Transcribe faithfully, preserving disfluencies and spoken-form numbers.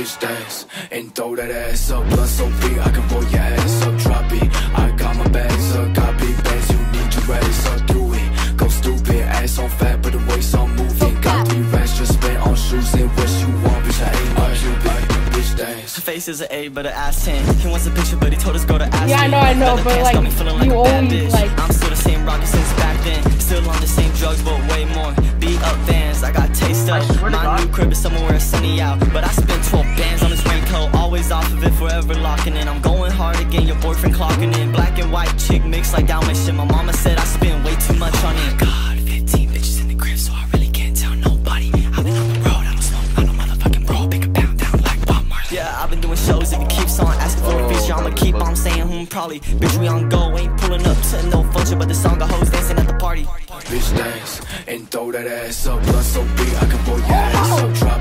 bitch dance and throw that ass up. Blood so big I can roll your ass up. Drop it, I got my bags up. Got big bags, you need your ass up. Do it, go stupid, ass on fat but the waist on moving. Got three racks just spent on shoes and what you want, bitch I ain't my Cupid. Bitch dance. Her face is an A but her ass ten. He wants a picture but he told his girl to ask. Yeah, I know, I know, but like, like you always like. I'm still the same rocket since back then. Still on the same drugs but way more. Beat up Vans, I got taste of. My new crib is somewhere where it's sunny out, but I spent twelve bands on this raincoat. Always off of it, forever locking in. I'm going hard again, your boyfriend clocking in. Black and white chick mixed like Dalmatian. My mama said I spend way too much on it. God, fifteen bitches in the crib, so I really can't tell nobody. I've been on the road, I don't smoke, I don't motherfucking bro. Pick a pound down like Bob Marley. Yeah, I've been doing shows. If he keeps on asking for a feature, I'ma keep on saying hmm probably. Bitch, we on go, ain't pulling up to no function, but the song got hoes dancing at the party. Bitch dance and throw that ass up. Blood so big I can roll your ass up. Drop